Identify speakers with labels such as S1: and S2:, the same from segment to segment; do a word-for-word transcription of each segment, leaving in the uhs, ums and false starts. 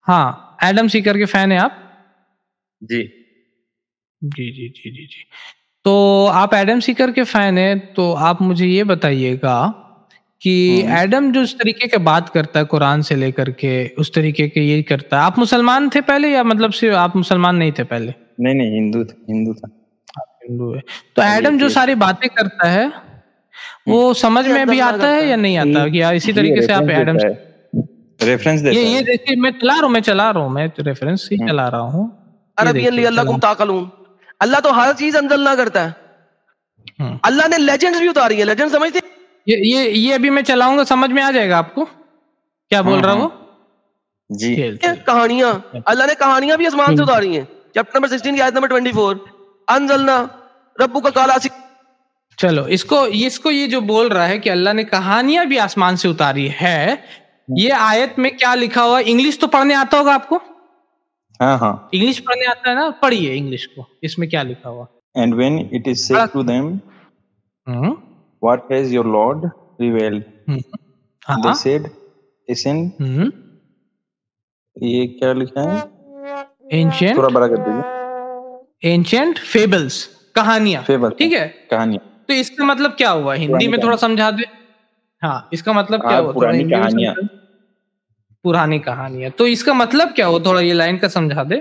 S1: हाँ, एडम सीकर के फैन हैं आप?
S2: जी।
S1: जी, जी, जी, जी, जी। तो आप एडम सीकर के फैन हैं, तो आप मुझे ये बताइएगा कि
S2: हुँ।
S1: एडम जो इस तरीके के बात करता है कुरान से लेकर के, उस तरीके के ये करता है। आप मुसलमान थे पहले या मतलब सिर्फ़ आप मुसलमान नहीं थे पहले?
S2: नहीं, नहीं हिंदू था हिंदू था।
S1: आप हिंदू हैं। तो
S2: पहले
S1: एडम जो
S2: एथियस्ट
S1: सारी बातें करता है,
S2: हुँ।
S1: वो समझ
S3: ये
S1: में
S3: अंदर
S1: भी
S3: ना
S1: आता है
S3: करता
S1: या
S3: है।
S1: नहीं
S2: ये
S1: आता कि यार इसी
S2: ये
S1: तरीके से आप
S2: रेफ़रेंस
S1: एडम
S2: देता है। रेफ़रेंस
S1: ये
S2: देता
S1: ये
S2: है।
S1: देखिए मैं चला रहा हूँ मैं चला रहा हूँ, मैं तो रेफ़रेंस ही
S2: हुँ।
S1: चला रहा हूँ। ये
S3: अरबियन
S1: देखिए
S3: लिअल्लकुम
S1: चला
S3: ताक़लून। अल्लाह तो हर चीज़ अनज़लना करता है।
S1: हुँ।
S3: अल्लाह ने लेजेंड्स भी उतारी है, लेजेंड समझते हैं?
S1: ये ये ये अभी मैं चलाऊँगा समझ में आ जाएगा आपको? क्या बोल
S2: हाँ,
S1: रहा है वो?
S2: हाँ। जी।
S1: खेल, खेल।
S3: कहानियाँ, अल्लाह ने कहानियाँ भी आसमान से
S1: हुँ।
S3: उतारी हैं। चैप्टर नंबर सोलह की आयत नंबर चौबीस अनज़लना रब्बुका काला सी
S1: चलो, इसको इसको ये जो बोल रहा है कि अल्लाह ने कहानियाँ भी आसमान से उतारी है,
S2: हुँ।
S1: ये आयत में क्या लिखा हुआ है? इंग्लिश तो पढ़ने आता होगा आपको?
S2: हाँ, हाँ।
S1: इंग्लिश पढ़ने आता है ना? पढ़िए इंग्लिश को, इसमें क्या लिखा हुआ?
S2: And when it is said to them
S1: hmm.
S2: What has your lord revealed?
S1: Hmm.
S2: They
S1: हाँ।
S2: Said listen
S1: hmm.
S2: ये क्या लिखा है? थोड़ा
S1: एंशिएंट
S2: बड़ा कर दीजिए।
S1: एंशिएंट फेबल्स कहानियाँ,
S2: फेबल
S1: ठीक है?
S2: कहानियाँ।
S1: तो इसका मतलब क्या हुआ? हिंदी
S2: पुरानी
S1: में थोड़ा
S2: कहानी।
S1: समझा दें। हाँ, इसका मतलब क्या
S2: हाँ,
S1: हुआ? थोड़ा
S2: पुरानी
S1: हिंदी में
S2: कहानियाँ।
S1: समझा पुरानी कहानियाँ। तो इसका मतलब क्या हुआ? थोड़ा ये लाइन का समझा दें।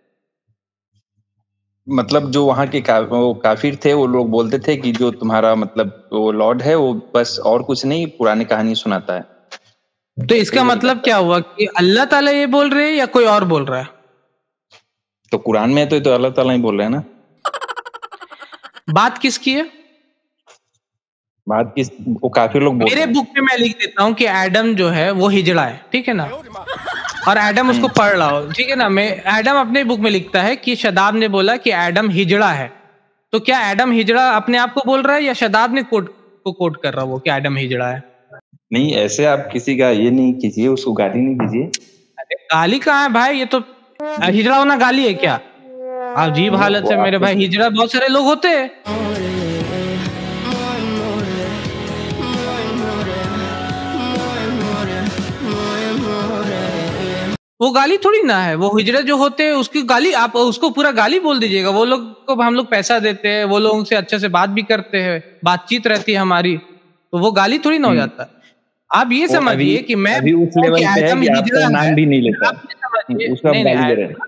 S2: मतलब जो वहाँ के का वो काफ़िर थे, वो लोग बोलते थे कि जो तुम्हारा मतलब वो लॉर्ड है, वो बस और कुछ नहीं पुरानी कहानी सुनाता है।
S1: तो
S2: ऐसे
S1: इसका
S2: ही वो
S1: मतलब
S2: बताता
S1: क्या
S2: है।
S1: हुआ कि अल्लाह ताला ये बोल रहे हैं या कोई और बोल रहा है?
S2: तो कुरान में तो ये तो अल्लाह ताला ही बोल रहे हैं ना।
S1: बात किसकी है?
S2: बात किस वो काफ़िर लोग बोल
S1: मेरे
S2: रहे हैं।
S1: बुक में मैं लिख देता हूँ कि एडम जो है वो हिजड़ा है, ठीक है ना? और एडम उसको
S2: हुँ।
S1: पढ़ रहा हो, ठीक है ना? मैं एडम अपने बुक में लिखता है कि शदाब ने बोला कि एडम हिजड़ा है। तो क्या एडम हिजड़ा अपने आप को बोल रहा है या शदाब ने कोट को कोट कर रहा है वो कि एडम हिजड़ा है?
S2: नहीं, ऐसे आप किसी का ये नहीं कीजिए, उसको गाली नहीं दीजिए।
S1: अरे गाली कहाँ है भाई? ये तो अ, हिजड़ा होना गाली है क्या? अजीब
S2: नहीं,
S1: हालत
S2: वो
S1: से मेरे
S2: आपको
S1: भाई, हिजड़ा बहुत सारे लोग होते हैं। वो गाली थोड़ी ना है, वो हिजड़े जो होते हैं उसकी गाली आप उसको पूरा गाली बोल दीजिएगा। वो लोग को हम लोग पैसा देते हैं, वो लोगों से अच्छे से बात भी करते हैं, बातचीत रहती है हमारी, तो वो गाली थोड़ी ना हो
S2: हुँ।
S1: जाता। आप ये
S2: वो अभी
S1: समझिए कि मैं
S2: अभी उस
S1: बोलता हूँ कि
S2: लेवल पे है
S1: एडम
S2: कि आपका
S1: हिजड़ा है,
S2: नाम भी नहीं लेता
S1: आप
S2: है।
S1: ये समझिए
S2: हुँ, उसको आप
S1: नहीं, नहीं
S2: गाली दे
S1: ए
S2: रहे हैं।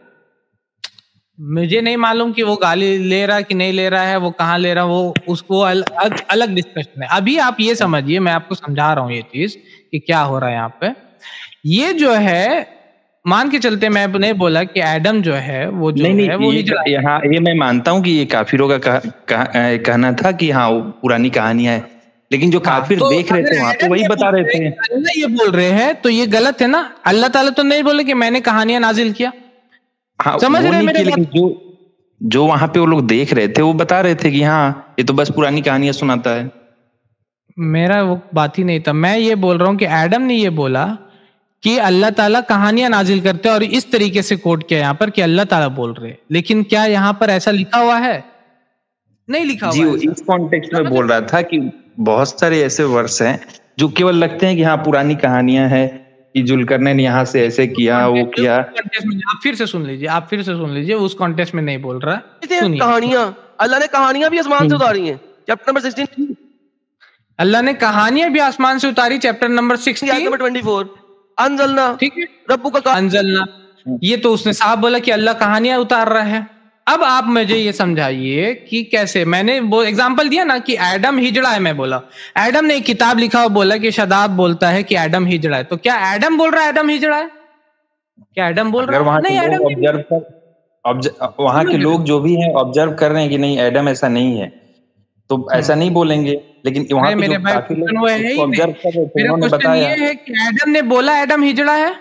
S1: मुझे नहीं मालूम कि वो गाली ले रहा है कि नहीं ले रहा है, वो कहाँ ले रहा है, वो उसको अल अग अलग डिस्कशन है। अभी आप ये
S2: हुँ।
S1: समझिए, मैं आपको समझा रहा हूँ ये चीज़ कि क्या हो रहा है यहाँ पे। ये जो है, मान के चलते मैंने बोला कि एडम जो है, वो जो
S2: नहीं, नहीं,
S1: है, वो
S2: ये क
S1: हिजड़ा है।
S2: यहाँ ये मैं मानता हूँ कि ये काफ़िरों का कह कह अ, कहना था कि हाँ, वो पुरानी कहानियाँ हैं। लेकिन जो
S1: हाँ,
S2: काफ़िर
S1: तो
S2: देख रहे
S1: अगर
S2: थे वहाँ पे
S1: एडम
S2: वही
S1: ये
S2: बता
S1: बोल
S2: रहे
S1: रहे हैं
S2: थे।
S1: कि अल्लाह ये बोल रहे हैं, तो ये गलत है ना? अल्लाह ताला तो नहीं बोले कि मैंने कहानियाँ नाज़िल किया।
S2: हाँ,
S1: समझ
S2: वो
S1: रहे हैं
S2: नहीं
S1: मेरे
S2: किए लेकिन
S1: बात को?
S2: जो जो वहाँ पे वो लोग देख रहे थे, वो बता रहे थे कि हाँ, ये तो बस पुरानी कहानियाँ सुनाता है।
S1: मेरा वो बात ही नहीं था। मैं ये बोल रहा हूँ कि एडम ने ये बोला कि अल्लाह ताला कहानियाँ नाज़िल करते हैं और इस तरीके से कोट किया यहाँ पर कि अल्लाह ताला बोल रहे हैं। लेकिन क्या यहाँ पर ऐसा लिखा हुआ है? नहीं लिखा
S2: जी,
S1: हुआ है
S2: वो
S1: ऐसा।
S2: इस कॉन्टेक्स्ट में
S1: समझ
S2: बोल
S1: रहे
S2: रहा
S1: हैं?
S2: था कि बहुत सारे ऐसे वर्स हैं, जो केवल लगते हैं कि हाँ, पुरानी कहानियाँ हैं, कि जुल्करनैन यहाँ से
S1: नहीं,
S2: ऐसे
S1: उस
S2: किया, वो
S1: कॉन्टेक्स्ट में
S2: किया।
S1: उस कॉन्टेक्स्ट में आप फिर से सुन लीजिए आप फिर से सुन लीजिए, उस कॉन्टेक्स्ट में नहीं बोल रहा है।
S3: थे
S1: सुनिए।
S3: कहानियाँ, अल्लाह ने कहानियाँ भी आसमान से
S2: हुँ।
S3: उतारी हैं। चैप्टर नंबर सोलह
S1: अल्लाह ने कहानियाँ भी आसमान से उतारी चैप्टर नंबर
S3: की आयत
S1: सोलह,
S3: नंबर चौबीस अनज़लना
S1: ठीक है?
S3: रब्बुका का
S1: अंज़लना,
S2: हुँ।
S1: ये तो उसने साफ बोला कि अल्लाह कहानियाँ उतार रहा है। अब आप मुझे ये समझाइए कि कैसे? मैंने वो एग्ज़ाम्पल दिया ना कि एडम हिजड़ा है मैं बोला। एडम ने एक किताब लिखा और बोला कि शादाब बोलता है कि एडम हिजड़ा है। तो क्या एडम बोल रहा है एडम हिजड़ा है? क्या एडम बोल
S2: अगर
S1: रहा है?
S2: वहाँ के
S1: नहीं,
S2: लोग
S1: एडम नहीं
S2: ऑब्ज़र्व कर ऑब्ज अ, वहाँ
S1: समझ
S2: के
S1: रहे
S2: लोग
S1: हैं?
S2: जो भी हैं ऑब्ज़र्व कर रहे हैं कि नहीं एडम ऐसा नहीं है, तो
S1: हुँ।
S2: ऐसा नहीं बोलेंगे। लेकिन वहाँ
S1: अरे
S2: पे जो
S1: मेरे भाई
S2: काफ़ी
S1: क्वेश्चन वो
S2: लोग
S1: है
S2: उसको
S1: ही नहीं।
S2: ऑब्ज़र्व कर रहे थे,
S1: मेरा
S2: उन्होंने
S1: क्वेश्चन
S2: बताया।
S1: ये है कि एडम ने बोला एडम हिजड़ा है?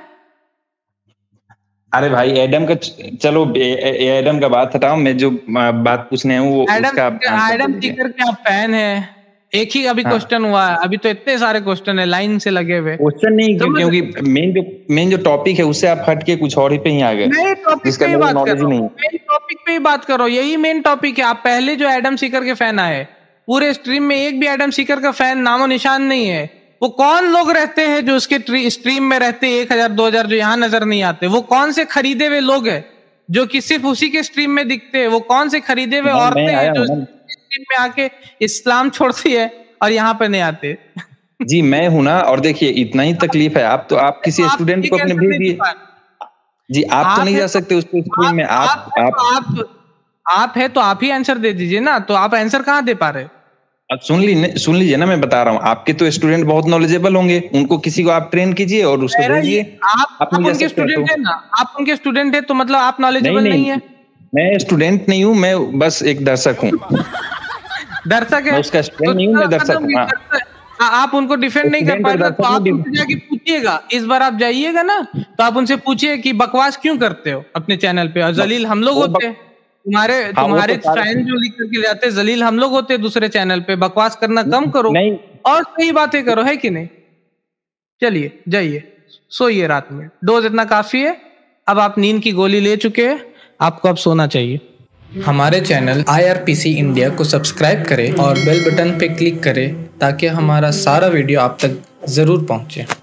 S2: अरे भाई एडम का च चलो ए ए एडम का बात हटाओ, मैं जो म बात पूछने आया हूँ वो
S1: एडम
S2: उसका आप आंसर दे
S1: एडम
S2: दीजिए।
S1: सीकर के आप फैन हैं। एक ही अभी
S2: हाँ,
S1: क्वेश्चन हुआ है, अभी तो इतने सारे क्वेश्चन है लाइन से लगे हुए।
S2: क्वेश्चन नहीं क्यों
S1: समझ
S2: क्योंकि
S1: रहे हैं?
S2: मेन जो मेन जो टॉपिक है उससे आप हट के कुछ और ही पे ही आ गए,
S1: मैं टॉपिक
S2: जिसका
S1: पे ही
S2: मेरे को
S1: बात कर
S2: नॉलेज
S1: रहा
S2: ही
S1: हूँ
S2: नहीं है।
S1: मेन टॉपिक पे ही बात कर रहा हूँ, यही मेन टॉपिक है। आप पहले जो एडम सीकर के फैन आए, पूरे स्ट्रीम में एक भी एडम सीकर का फैन नामो निशान नहीं है। वो कौन लोग रहते हैं जो उसके स्ट्रीम में रहते हैं, एक हजार दो हजार, जो यहाँ नजर नहीं आते? वो कौन से खरीदे हुए लोग हैं जो कि सिर्फ उसी के स्ट्रीम में दिखते हैं? वो कौन से खरीदे हुए औरतें हैं जो स्ट्रीम में आके इस्लाम छोड़ती है और यहाँ पे नहीं आते?
S2: जी मैं हूं ना, और देखिए इतना ही तकलीफ है। आप तो आप किसी स्टूडेंट को अपने भेज दिए जी, आप, आप तो नहीं जा सकते उस स्ट्रीम में। आप आप आप,
S1: आप आप है तो आप ही आंसर दे दीजिए ना, तो आप आंसर कहाँ दे पा रहे?
S2: अब सुन लीजिए सुन लीजिए ना, मैं बता रहा हूँ, आपके तो स्टूडेंट बहुत नॉलेजेबल होंगे, उनको किसी को आप ट्रेन कीजिए और उसको भेजिए।
S1: आप, आप उनके स्टूडेंट है ना, आप उनके स्टूडेंट है तो मतलब आप नॉलेजेबल नहीं, नहीं है?
S2: मैं स्टूडेंट नहीं हूँ, मैं बस एक दर्शक हूँ।
S1: दर्शक है?
S2: उसका स्टूडेंट नहीं हूँ, मैं दर्शक हूँ।
S1: आप उनको डिफेंड नहीं कर पा रहे तो आप उनसे जाके पूछिएगा। इस बार आप जाइएगा ना तो आप उनसे पूछिए कि बकवास क्यों करते हो अपने चैनल पे, और जलील हम लोग होते हैं तुम्हारे तुम्हारे फैन जो लिख करके जाते हैं, जलील हम लोग होते हैं दूसरे चैनल पे। बकवास करना कम करो और सही बातें करो, है कि नहीं? चलिए जाइए सोइए, रात में डोज इतना काफी है। अब आप नींद की गोली ले चुके हैं, आपको अब सोना चाहिए। हमारे channel I R P C India को सब्सक्राइब करें और बेल बटन पे क्लिक करें ताकि हमारा सारा वीडियो आप तक जरूर पहुंचे।